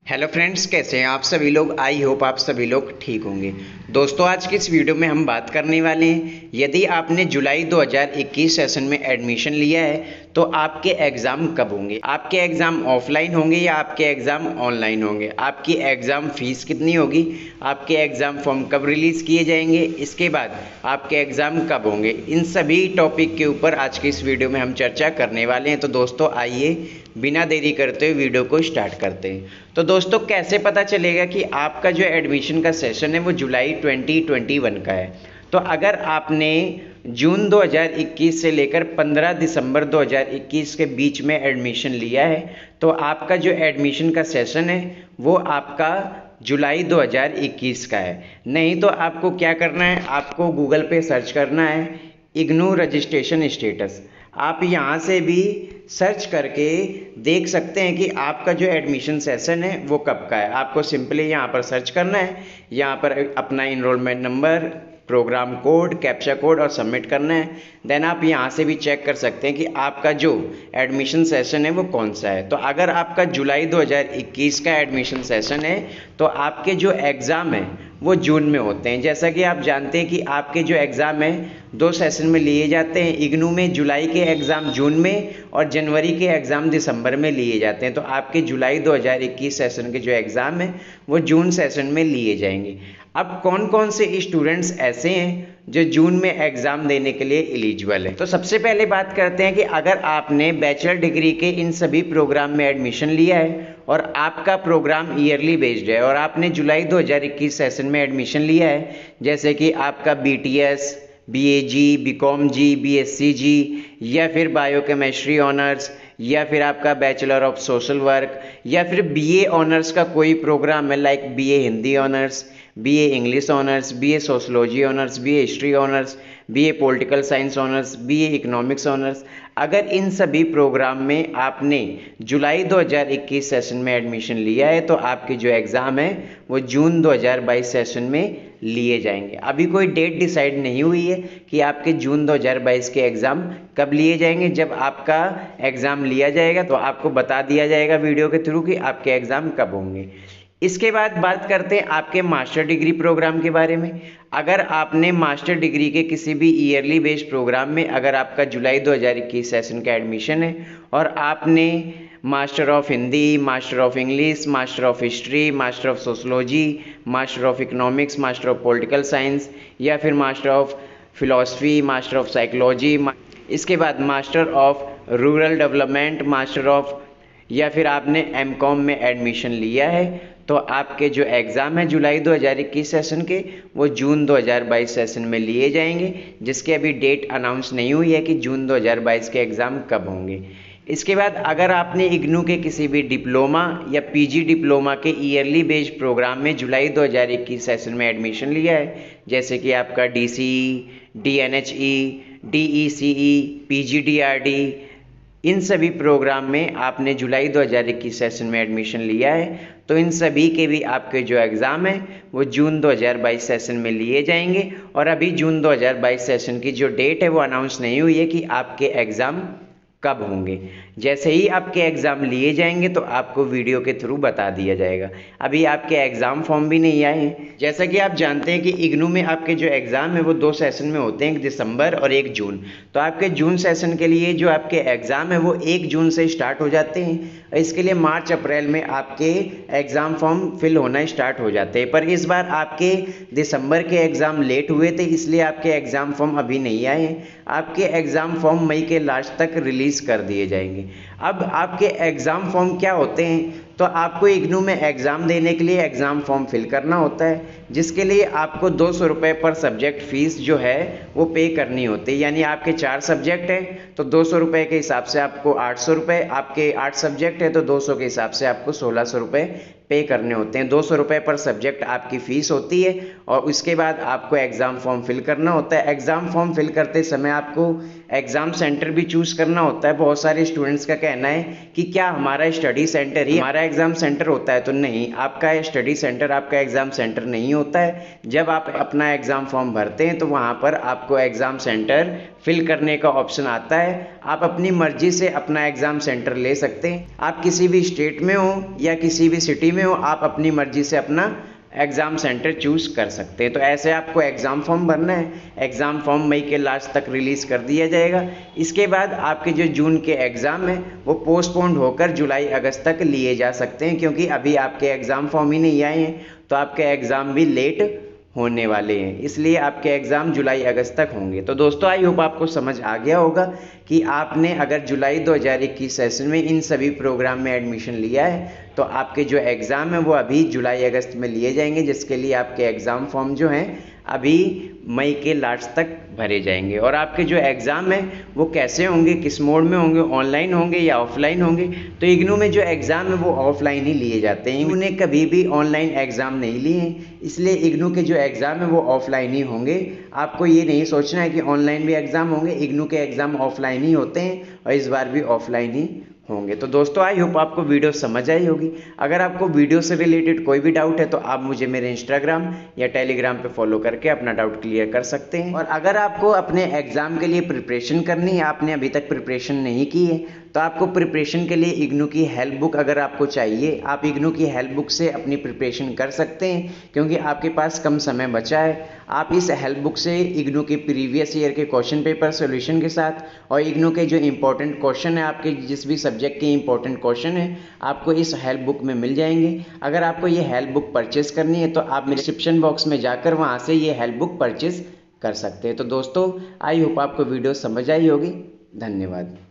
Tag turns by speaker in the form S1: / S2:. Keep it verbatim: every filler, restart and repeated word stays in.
S1: Hello friends, कैसे हैं आप सभी लोग। आई होप आप सभी लोग ठीक होंगे। दोस्तों, आज की इस वीडियो में हम बात करने वाले हैं, यदि आपने जुलाई दो हज़ार इक्कीस सेशन में एडमिशन लिया है तो आपके एग्ज़ाम कब होंगे। आपके एग्ज़ाम ऑफलाइन होंगे या आपके एग्ज़ाम ऑनलाइन होंगे, आपकी एग्ज़ाम फीस कितनी होगी, आपके एग्ज़ाम फॉर्म कब रिलीज़ किए जाएंगे, इसके बाद आपके एग्ज़ाम कब होंगे, इन सभी टॉपिक के ऊपर आज की इस वीडियो में हम चर्चा करने वाले हैं। तो दोस्तों, आइए बिना देरी करते हुए वीडियो को स्टार्ट करते हैं। तो दोस्तों, कैसे पता चलेगा कि आपका जो एडमिशन का सेशन है वो जुलाई दो हज़ार इक्कीस का है। तो अगर आपने जून दो हज़ार इक्कीस से लेकर पंद्रह दिसंबर दो हज़ार इक्कीस के बीच में एडमिशन लिया है तो आपका जो एडमिशन का सेशन है वो आपका जुलाई दो हज़ार इक्कीस का है। नहीं तो आपको क्या करना है, आपको गूगल पे सर्च करना है इग्नू रजिस्ट्रेशन स्टेटस। आप यहाँ से भी सर्च करके देख सकते हैं कि आपका जो एडमिशन सेशन है वो कब का है। आपको सिंपली यहाँ पर सर्च करना है, यहाँ पर अपना enrolment number, programme code, captcha code और सबमिट करना है। देन आप यहाँ से भी चेक कर सकते हैं कि आपका जो एडमिशन सेशन है वो कौन सा है। तो अगर आपका जुलाई दो हज़ार इक्कीस का एडमिशन सेशन है तो आपके जो एग्ज़ाम है वो जून में होते हैं। जैसा कि आप जानते हैं कि आपके जो एग्ज़ाम है दो सेशन में लिए जाते हैं। इग्नू में जुलाई के एग्ज़ाम जून में और जनवरी के एग्ज़ाम दिसंबर में लिए जाते हैं। तो आपके जुलाई दो हज़ार इक्कीस सेशन के जो एग्ज़ाम है वो जून सेशन में लिए जाएंगे। अब कौन कौन से स्टूडेंट्स ऐसे हैं जो जून में एग्ज़ाम देने के लिए एलिजिबल है। तो सबसे पहले बात करते हैं कि अगर आपने बैचलर डिग्री के इन सभी प्रोग्राम में एडमिशन लिया है और आपका प्रोग्राम ईयरली बेस्ड है और आपने जुलाई दो हज़ार इक्कीस सेशन में एडमिशन लिया है, जैसे कि आपका B T S, B A G, B com G, B S C G या फिर बायोकेमिस्ट्री ऑनर्स या फिर आपका बैचलर ऑफ सोशल वर्क या फिर बी ए ऑनर्स का कोई प्रोग्राम है, like B A Hindi honours, B A English honours, B A sociology honours, B A history honours, B A political science honours, B A economics honours. अगर इन सभी programme में आपने जुलाई दो हज़ार इक्कीस सेशन में एडमिशन लिया है तो आपके जो एग्ज़ाम है वो जून दो हज़ार बाईस सेशन में लिए जाएंगे। अभी कोई डेट डिसाइड नहीं हुई है कि आपके जून दो हज़ार बाईस के एग्ज़ाम कब लिए जाएंगे। जब आपका एग्ज़ाम लिया जाएगा तो आपको बता दिया जाएगा वीडियो के थ्रू कि आपके एग्ज़ाम कब होंगे। इसके बाद बात करते हैं आपके मास्टर डिग्री प्रोग्राम के बारे में। अगर आपने मास्टर डिग्री के किसी भी ईयरली बेस्ड प्रोग्राम में अगर आपका जुलाई दो हज़ार इक्कीस सेशन का एडमिशन है और आपने master of Hindi, master of English, master of history, master of sociology, master of economics, master of political science या फिर master of philosophy, master of psychology, इसके बाद master of rural development, master of या फिर आपने एम कॉम में admission लिया है तो आपके जो एग्ज़ाम है जुलाई दो हज़ार इक्कीस सेशन के वो जून दो हज़ार बाईस सेशन में लिए जाएंगे, जिसके अभी डेट अनाउंस नहीं हुई है कि जून दो हज़ार बाईस के एग्ज़ाम कब होंगे। इसके बाद अगर आपने इग्नू के किसी भी डिप्लोमा या पीजी डिप्लोमा के ईयरली बेस्ड प्रोग्राम में जुलाई दो हज़ार इक्कीस सेशन में एडमिशन लिया है, जैसे कि आपका D C E, D N H E, D E C E, P G D R D, इन सभी प्रोग्राम में आपने जुलाई दो हज़ार इक्कीस सेशन में एडमिशन लिया है तो इन सभी के भी आपके जो एग्ज़ाम है वो जून दो हज़ार बाईस सेशन में लिए जाएंगे। और अभी जून दो हज़ार बाईस सेशन की जो डेट है वो अनाउंस नहीं हुई है कि आपके एग्ज़ाम कब होंगे। जैसे ही आपके एग्ज़ाम लिए जाएंगे तो आपको वीडियो के थ्रू बता दिया जाएगा। अभी आपके एग्ज़ाम फॉर्म भी नहीं आए हैं। जैसा कि आप जानते हैं कि इग्नू में आपके जो एग्ज़ाम है वो दो सेशन में होते हैं, एक दिसंबर और एक जून। तो आपके जून सेशन के लिए जो आपके एग्ज़ाम है वो एक जून से स्टार्ट हो जाते हैं। इसके लिए मार्च अप्रैल में आपके एग्ज़ाम फॉर्म फिल होना स्टार्ट हो जाते हैं। पर इस बार आपके दिसंबर के एग्ज़ाम लेट हुए थे, इसलिए आपके एग्ज़ाम फॉर्म अभी नहीं आए हैं। आपके एग्ज़ाम फॉर्म मई के लास्ट तक रिलीज़ कर दिए जाएंगे। अब आपके एग्ज़ाम फॉर्म क्या होते हैं, तो आपको इग्नू में एग्ज़ाम देने के लिए एग्ज़ाम फॉर्म फिल करना होता है, जिसके लिए आपको दो सौ रुपये पर सब्जेक्ट फ़ीस जो है वो पे करनी होती है। यानी आपके चार सब्जेक्ट हैं तो दो सौ रुपये के हिसाब से आपको आठ सौ रुपये, आपके आठ सब्जेक्ट है तो दो सौ के हिसाब से आपको सोलह सौ रुपये पे करने होते हैं। दो सौ रुपये पर सब्जेक्ट आपकी फ़ीस होती है और उसके बाद आपको एग्ज़ाम फॉर्म फिल करना होता है। एग्ज़ाम फॉर्म फिल करते समय आपको एग्ज़ाम सेंटर भी चूज़ करना होता है। बहुत सारे स्टूडेंट्स का क्या कहना है कि क्या हमारा स्टडी सेंटर ही हमारा एग्ज़ाम सेंटर होता है, तो नहीं, आपका स्टडी सेंटर आपका एग्ज़ाम सेंटर नहीं होता है। जब आप अपना एग्ज़ाम फॉर्म भरते हैं तो वहाँ पर आपको एग्ज़ाम सेंटर फिल करने का ऑप्शन आता है। आप अपनी मर्जी से अपना एग्ज़ाम सेंटर ले सकते हैं। आप किसी भी स्टेट में हो या किसी भी सिटी में हो, आप अपनी मर्जी से अपना एग्ज़ाम सेंटर चूज़ कर सकते हैं। तो ऐसे आपको एग्ज़ाम फॉर्म भरना है। एग्ज़ाम फॉर्म मई के लास्ट तक रिलीज़ कर दिया जाएगा। इसके बाद आपके जो जून के एग्ज़ाम हैं वो पोस्टपोन्ड होकर जुलाई अगस्त तक लिए जा सकते हैं, क्योंकि अभी आपके एग्ज़ाम फॉर्म ही नहीं आए हैं, तो आपके एग्ज़ाम भी लेट होने वाले हैं, इसलिए आपके एग्ज़ाम जुलाई अगस्त तक होंगे। तो दोस्तों, आई होप आपको समझ आ गया होगा कि आपने अगर जुलाई दो हज़ार इक्कीस सेशन में इन सभी प्रोग्राम में एडमिशन लिया है तो आपके जो एग्ज़ाम है वो अभी जुलाई अगस्त में लिए जाएंगे, जिसके लिए आपके एग्ज़ाम फॉर्म जो हैं अभी मई के लास्ट तक भरे जाएंगे। और आपके जो एग्ज़ाम है वो कैसे होंगे, किस मोड में होंगे, ऑनलाइन होंगे या ऑफलाइन होंगे, तो इग्नू में जो एग्ज़ाम है वो ऑफलाइन ही लिए जाते हैं। उन्हें कभी भी ऑनलाइन एग्ज़ाम नहीं लिए हैं, इसलिए इग्नू के जो एग्ज़ाम है वो ऑफलाइन ही होंगे। आपको ये नहीं सोचना है कि ऑनलाइन भी एग्ज़ाम होंगे, इग्नू के एग्ज़ाम ऑफलाइन ही होते हैं और इस बार भी ऑफलाइन ही होंगे। तो दोस्तों, आई होप आपको वीडियो समझ आई होगी। अगर आपको वीडियो से रिलेटेड कोई भी डाउट है तो आप मुझे मेरे इंस्टाग्राम या टेलीग्राम पे फॉलो करके अपना डाउट क्लियर कर सकते हैं। और अगर आपको अपने एग्ज़ाम के लिए प्रिपरेशन करनी है, आपने अभी तक प्रिपरेशन नहीं की है, तो आपको प्रिपरेशन के लिए इग्नू की हेल्प बुक अगर आपको चाहिए, आप इग्नू की हेल्प बुक से अपनी प्रिपरेशन कर सकते हैं, क्योंकि आपके पास कम समय बचा है। आप इस हेल्प बुक से इग्नू के प्रीवियस ईयर के क्वेश्चन पेपर सॉल्यूशन के साथ और इग्नू के जो इंपॉर्टेंट क्वेश्चन है, आपके जिस भी सब्जेक्ट के इंपॉर्टेंट क्वेश्चन है, आपको इस हेल्प बुक में मिल जाएंगे। अगर आपको ये हेल्प बुक परचेस करनी है तो आप मेरे डिस्क्रिप्शन बॉक्स में जाकर वहाँ से ये हेल्प बुक परचेस कर सकते हैं। तो दोस्तों, आई होप आपको वीडियो समझ आई होगी। धन्यवाद।